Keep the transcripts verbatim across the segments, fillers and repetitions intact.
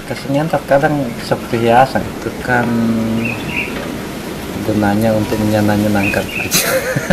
Kesenian terkadang seperti hiasan, itu kan gunanya untuk menyenangkan aja.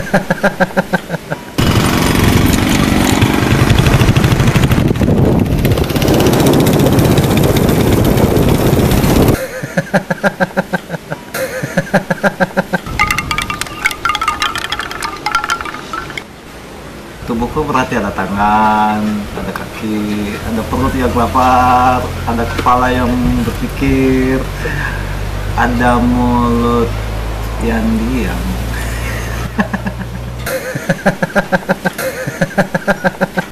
Tubuhku berarti ada tangan, ada kaki, ada perut yang lapar, ada kepala yang berpikir, ada mulut yang diam.